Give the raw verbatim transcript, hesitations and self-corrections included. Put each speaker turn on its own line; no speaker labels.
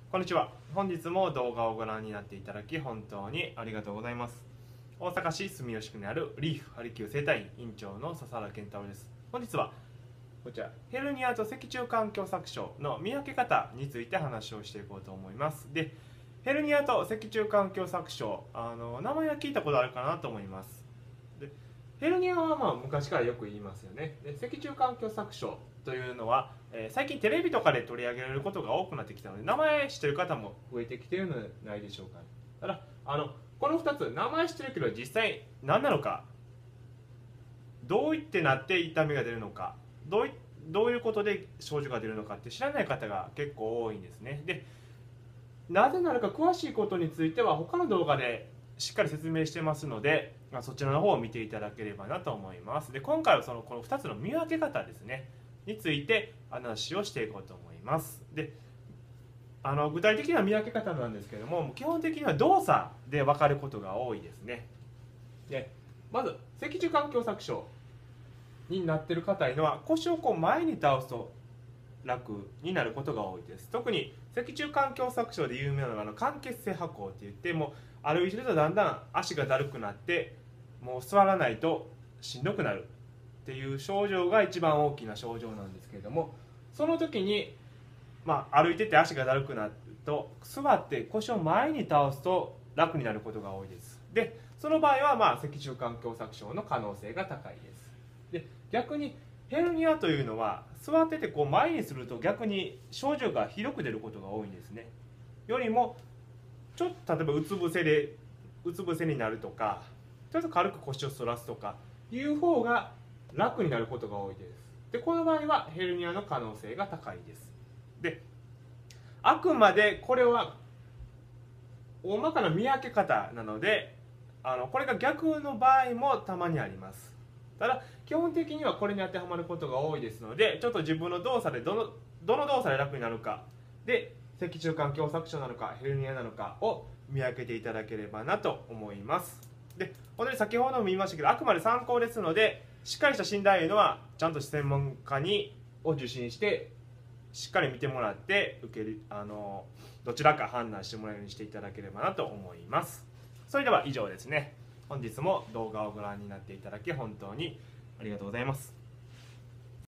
こんにちは。本日も動画をご覧になっていただき本当にありがとうございます。大阪市住吉区にあるリーフハリキュー生態院長の笹原健太郎です。本日はこちらヘルニアと脊柱管狭窄症の見分け方について話をしていこうと思います。で、ヘルニアと脊柱管狭窄症、あの名前は聞いたことあるかなと思います。で、ヘルニアはまあ昔からよく言いますよね。で、脊柱管狭窄症というのは、えー、最近テレビとかで取り上げられることが多くなってきたので、名前知ってる方も増えてきているのではないでしょうか。ただあのこのふたつ、名前知ってるけど実際何なのか、どういってなって痛みが出るのか、どういどういうことで症状が出るのかって知らない方が結構多いんですね。で、なぜなのか詳しいことについては他の動画でしっかり説明してますので、そちらの方を見ていただければなと思います。で、今回はそのこのふたつの見分け方ですねについて話をしていこうと思います。で、あの具体的な見分け方なんですけども、基本的には動作で分かることが多いですね。で、まず脊柱管狭窄症になっている方というのは、腰をこう前に倒すと楽になることが多いです。特に脊柱管狭窄症で有名なのがあの間欠性跛行って言って、もう歩いてるとだんだん足がだるくなって、もう座らないとしんどくなるっていう症状が一番大きな症状なんですけれども、その時に、まあ、歩いてて足がだるくなると座って腰を前に倒すと楽になることが多いです。で、その場合はまあ脊柱管狭窄症の可能性が高いです。で、逆にヘルニアというのは座っててこう前にすると逆に症状がひどく出ることが多いんですね。よりもちょっと例えばうつ伏せでうつ伏せになるとか、ちょっと軽く腰を反らすとかいう方が楽になることが多いです。で、この場合はヘルニアの可能性が高いです。で、あくまでこれは大まかな見分け方なので、あのこれが逆の場合もたまにあります。ただ基本的にはこれに当てはまることが多いですので、ちょっと自分の動作でどのどの動作で楽になるかで、脊柱管狭窄症なのかヘルニアなのかを見分けていただければなと思います。で、本当に先ほども言いましたけど、あくまで参考ですので、しっかりした診断いうのはちゃんと専門家にを受診してしっかり見てもらって受けるあのどちらか判断してもらえるようにしていただければなと思います。それでは以上ですね。本日も動画をご覧になっていただき本当にありがとうございます。